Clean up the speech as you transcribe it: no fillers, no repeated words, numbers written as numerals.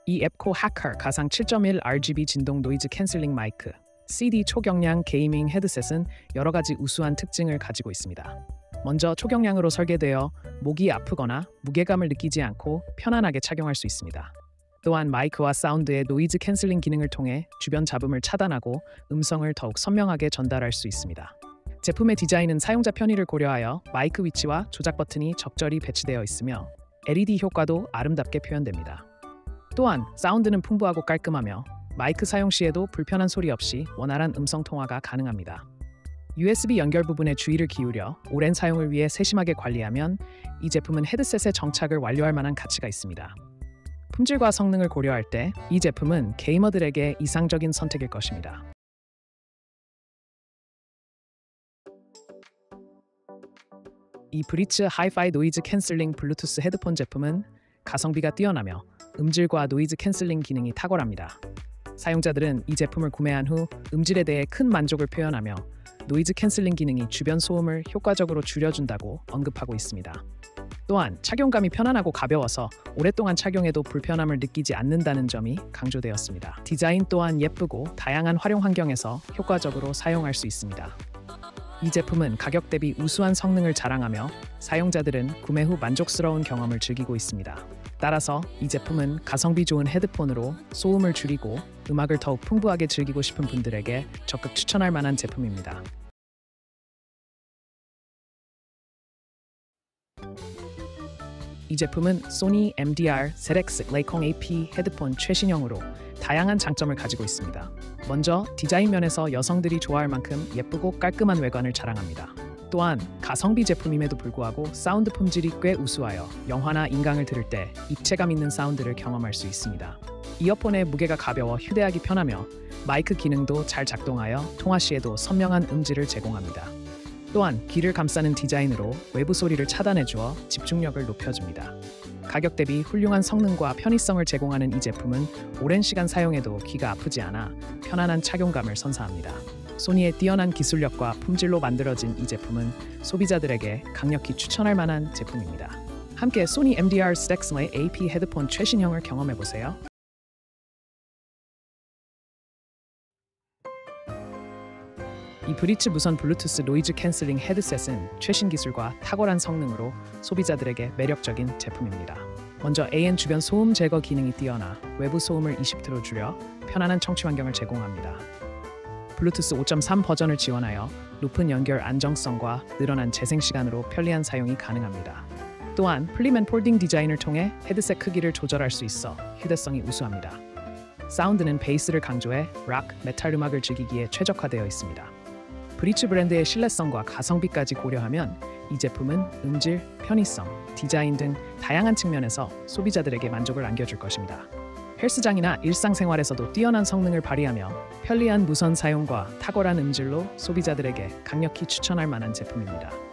이 앱코 하커 가상 7.1 RGB 진동 노이즈 캔슬링 마이크, CD 초경량 게이밍 헤드셋은 여러 가지 우수한 특징을 가지고 있습니다. 먼저 초경량으로 설계되어 목이 아프거나 무게감을 느끼지 않고 편안하게 착용할 수 있습니다. 또한 마이크와 사운드의 노이즈 캔슬링 기능을 통해 주변 잡음을 차단하고 음성을 더욱 선명하게 전달할 수 있습니다. 제품의 디자인은 사용자 편의를 고려하여 마이크 위치와 조작 버튼이 적절히 배치되어 있으며 LED 효과도 아름답게 표현됩니다. 또한 사운드는 풍부하고 깔끔하며 마이크 사용 시에도 불편한 소리 없이 원활한 음성 통화가 가능합니다. USB 연결 부분에 주의를 기울여 오랜 사용을 위해 세심하게 관리하면 이 제품은 헤드셋의 정착을 완료할 만한 가치가 있습니다. 품질과 성능을 고려할 때 이 제품은 게이머들에게 이상적인 선택일 것입니다. 이 브리츠 하이파이 노이즈 캔슬링 블루투스 헤드폰 제품은 가성비가 뛰어나며 음질과 노이즈 캔슬링 기능이 탁월합니다. 사용자들은 이 제품을 구매한 후 음질에 대해 큰 만족을 표현하며 노이즈 캔슬링 기능이 주변 소음을 효과적으로 줄여준다고 언급하고 있습니다. 또한 착용감이 편안하고 가벼워서 오랫동안 착용해도 불편함을 느끼지 않는다는 점이 강조되었습니다. 디자인 또한 예쁘고 다양한 활용 환경에서 효과적으로 사용할 수 있습니다. 이 제품은 가격 대비 우수한 성능을 자랑하며 사용자들은 구매 후 만족스러운 경험을 즐기고 있습니다. 따라서 이 제품은 가성비 좋은 헤드폰으로 소음을 줄이고 음악을 더욱 풍부하게 즐기고 싶은 분들에게 적극 추천할 만한 제품입니다. 이 제품은 소니 MDR ZX 레이콩 AP 헤드폰 최신형으로 다양한 장점을 가지고 있습니다. 먼저 디자인 면에서 여성들이 좋아할 만큼 예쁘고 깔끔한 외관을 자랑합니다. 또한 가성비 제품임에도 불구하고 사운드 품질이 꽤 우수하여 영화나 인강을 들을 때 입체감 있는 사운드를 경험할 수 있습니다. 이어폰의 무게가 가벼워 휴대하기 편하며 마이크 기능도 잘 작동하여 통화 시에도 선명한 음질을 제공합니다. 또한 귀를 감싸는 디자인으로 외부 소리를 차단해주어 집중력을 높여줍니다. 가격 대비 훌륭한 성능과 편의성을 제공하는 이 제품은 오랜 시간 사용해도 귀가 아프지 않아 편안한 착용감을 선사합니다. 소니의 뛰어난 기술력과 품질로 만들어진 이 제품은 소비자들에게 강력히 추천할 만한 제품입니다. 함께 소니 MDR ZX AP 헤드폰 최신형을 경험해보세요. 이 브리츠 무선 블루투스 노이즈 캔슬링 헤드셋은 최신 기술과 탁월한 성능으로 소비자들에게 매력적인 제품입니다. 먼저 AN 주변 소음 제거 기능이 뛰어나 외부 소음을 20%로 줄여 편안한 청취 환경을 제공합니다. 블루투스 5.3 버전을 지원하여 높은 연결 안정성과 늘어난 재생 시간으로 편리한 사용이 가능합니다. 또한 플립 앤 폴딩 디자인을 통해 헤드셋 크기를 조절할 수 있어 휴대성이 우수합니다. 사운드는 베이스를 강조해 락, 메탈 음악을 즐기기에 최적화되어 있습니다. 브리츠 브랜드의 신뢰성과 가성비까지 고려하면 이 제품은 음질, 편의성, 디자인 등 다양한 측면에서 소비자들에게 만족을 안겨줄 것입니다. 헬스장이나 일상생활에서도 뛰어난 성능을 발휘하며 편리한 무선 사용과 탁월한 음질로 소비자들에게 강력히 추천할 만한 제품입니다.